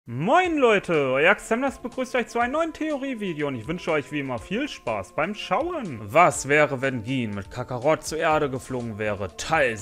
Moin Leute, euer Xemnas begrüßt euch zu einem neuen Theorievideo und ich wünsche euch wie immer viel Spaß beim Schauen. Was wäre, wenn Gin mit Kakarot zur Erde geflogen wäre? Teil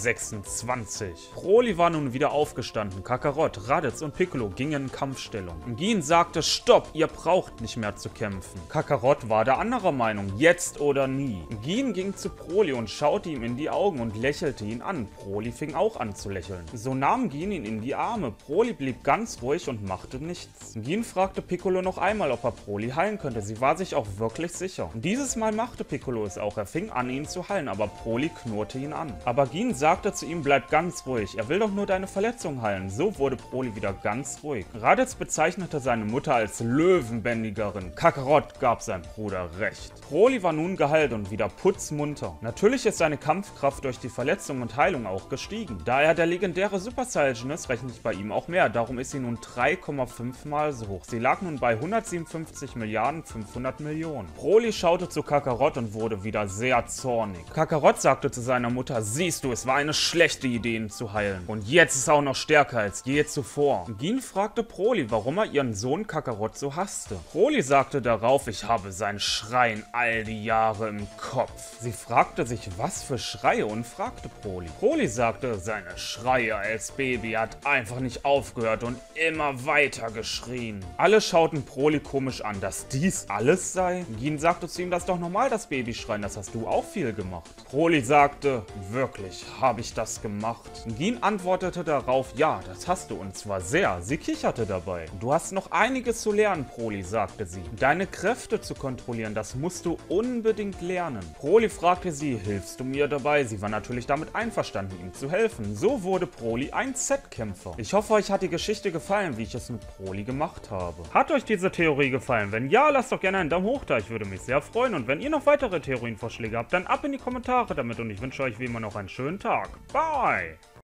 26. Broly war nun wieder aufgestanden, Kakarot, Raditz und Piccolo gingen in Kampfstellung. Gin sagte, stopp, ihr braucht nicht mehr zu kämpfen. Kakarot war der anderer Meinung, jetzt oder nie. Gin ging zu Broly und schaute ihm in die Augen und lächelte ihn an. Broly fing auch an zu lächeln. So nahm Gin ihn in die Arme. Broly blieb ganz ruhig und machte nichts. Gin fragte Piccolo noch einmal, ob er Broly heilen könnte. Sie war sich auch wirklich sicher. Dieses Mal machte Piccolo es auch. Er fing an, ihn zu heilen, aber Broly knurrte ihn an. Aber Gin sagte zu ihm, bleib ganz ruhig. Er will doch nur deine Verletzung heilen. So wurde Broly wieder ganz ruhig. Raditz bezeichnete seine Mutter als Löwenbändigerin. Kakarot gab seinem Bruder recht. Broly war nun geheilt und wieder putzmunter. Natürlich ist seine Kampfkraft durch die Verletzung und Heilung auch gestiegen. Da er der legendäre Super Saiyan ist, rechne ich bei ihm auch mehr. Darum ist sie nun 3,5 mal so hoch. Sie lag nun bei 157 Milliarden 500 Millionen. Broly schaute zu Kakarot und wurde wieder sehr zornig. Kakarot sagte zu seiner Mutter, siehst du, es war eine schlechte Idee, ihn zu heilen. Und jetzt ist er auch noch stärker als je zuvor. Gin fragte Broly, warum er ihren Sohn Kakarot so hasste. Broly sagte darauf, ich habe sein Schreien all die Jahre im Kopf. Sie fragte sich, was für Schreie und fragte Broly. Broly sagte, seine Schreie als Baby hat einfach nicht aufgehört und immer weiter geschrien. Alle schauten Broly komisch an, dass dies alles sei. Gin sagte zu ihm, das ist doch normal, das Baby schreien, das hast du auch viel gemacht. Broly sagte, wirklich, habe ich das gemacht? Gin antwortete darauf, ja, das hast du und zwar sehr. Sie kicherte dabei. Du hast noch einiges zu lernen, Broly, sagte sie. Deine Kräfte zu kontrollieren, das musst du unbedingt lernen. Broly fragte sie, hilfst du mir dabei? Sie war natürlich damit einverstanden, ihm zu helfen. So wurde Broly ein Z-Kämpfer. Ich hoffe, euch hat die Geschichte gefallen, wie ich es mit Broly gemacht habe. Hat euch diese Theorie gefallen? Wenn ja, lasst doch gerne einen Daumen hoch da, ich würde mich sehr freuen. Und wenn ihr noch weitere Theorienvorschläge habt, dann ab in die Kommentare damit und ich wünsche euch wie immer noch einen schönen Tag. Bye!